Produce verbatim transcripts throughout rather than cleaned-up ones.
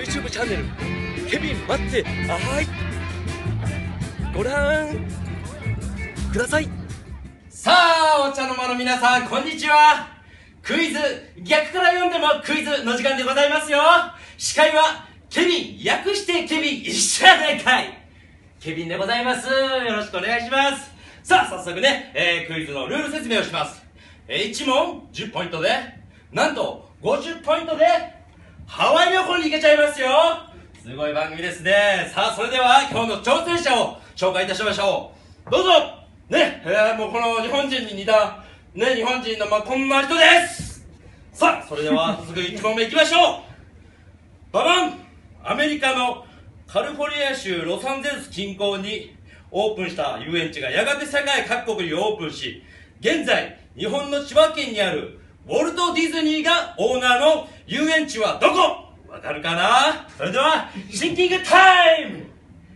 ユーチューブ チャンネルケビン待ってあはいご覧ください。 さあ、お茶の間の皆さん、こんにちは。クイズ、逆から読んでもクイズの時間でございますよ。司会は、ケビン、略してケビン、一緒やないかい。ケビンでございます。よろしくお願いします。さあ、早速ね、えー、クイズのルール説明をします。えー、いち問じゅっポイントで、なんとごじゅっポイントで、ハワイ旅行に行けちゃいますよ。すごい番組ですね。さあ、それでは今日の挑戦者を紹介いたしましょう。どうぞね、えー、もうこの日本人に似た、ね、日本人のまあこんな人です。さあ、それでは早速いち問目いきましょう。ババン！アメリカのカリフォルニア州ロサンゼルス近郊にオープンした遊園地がやがて世界各国にオープンし、現在日本の千葉県にあるウォルト・ディズニーがオーナーの遊園地はどこ？わかるかな？それではシンキングタイム。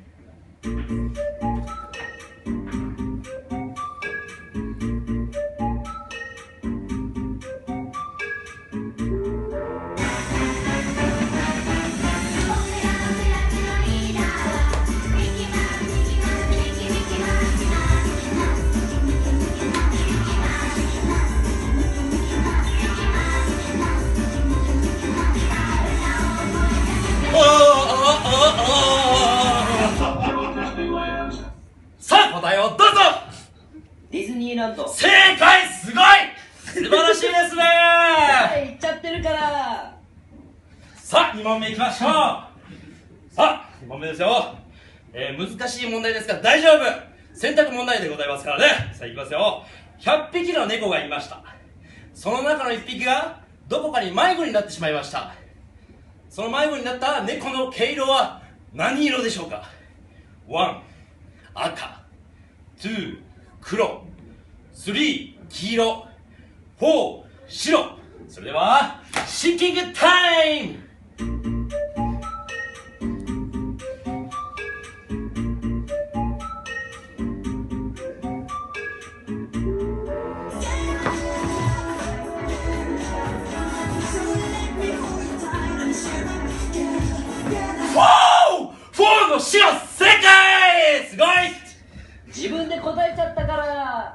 さあ、答えをどうぞ。 ディズニーランド。 正解！すごい！素晴らしいですね。 はい、行っちゃってるから。 さあ、に問目いきましょう。さあ、に問目ですよ。えー、難しい問題ですが大丈夫。選択問題でございますからね。さあ、いきますよ。ひゃっぴきの猫がいました。その中のいっぴきがどこかに迷子になってしまいました。その迷子になった猫の毛色は何色でしょうか？ ワン 赤、ツー 黒、スリー 黄色、フォー 白。それではシンキングタイム。フォーフォーの白、正解！すごい！ 自分で答えちゃったから。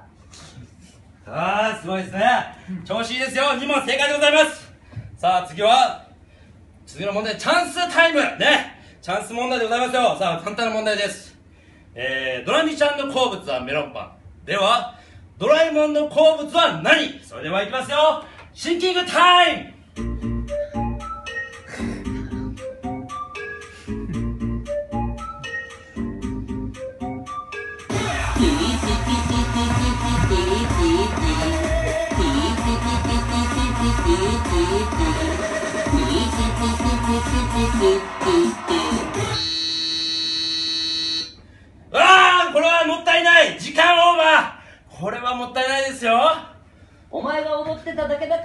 あー、すごいですね。調子いいですよ。に問正解でございます。さあ、次は次の問題、チャンスタイムね。チャンス問題でございますよ。さあ、簡単な問題です。えー、ドラミちゃんの好物はメロンパンでは、ドラえもんの好物は何？それではいきますよ。シンキングタイム。ああ、これはもったいない。時間オーバー。これはもったいないですよ。 お前が踊ってただけだから。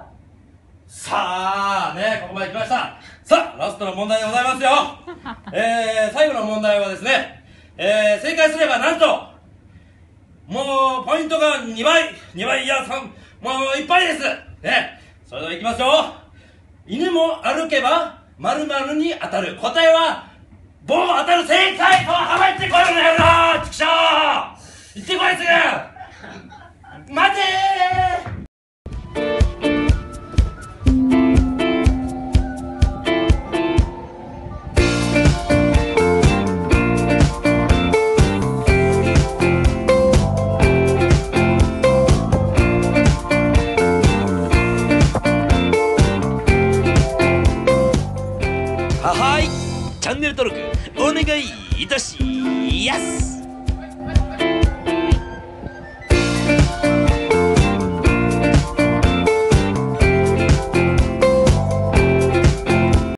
さあね、ここまで来ました。さあ、ラストの問題でございますよ。えー、最後の問題はですね、えー、正解すればなんともうポイントがにばい、にばい、いやさん、もういっぱいですね。それではいきますよ。犬も歩けば〇〇に当たる。答えは棒当たる。正解！とはまってこいよのやろ。ちくしょう、行ってこいすぐ。待てー。 ははいチャンネル登録お願いいたしやす。